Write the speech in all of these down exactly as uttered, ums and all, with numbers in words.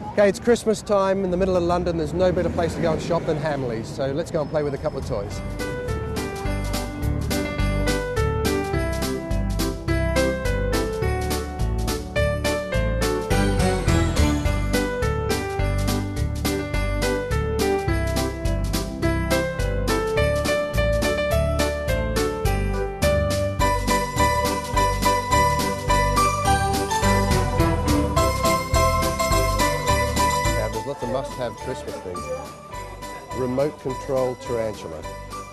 Okay, it's Christmas time in the middle of London. There's no better place to go and shop than Hamleys, so let's go and play with a couple of toys. Lots of must-have Christmas things. Remote control tarantula.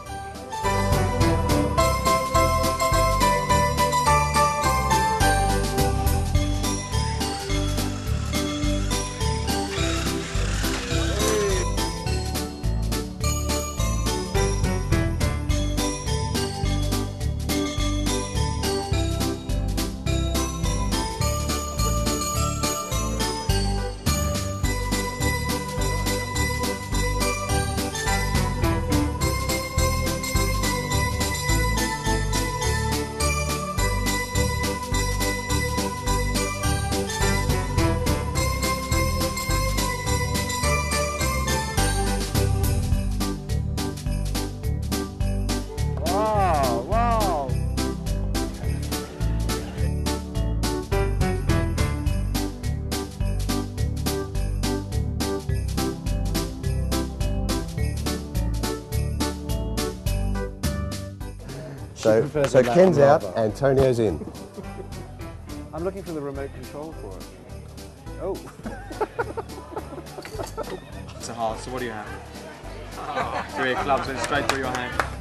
So, so Ken's out, Antonio's in. I'm looking for the remote control for it. Oh. It's a heart, so what do you have? Oh, three of clubs went straight through your hand.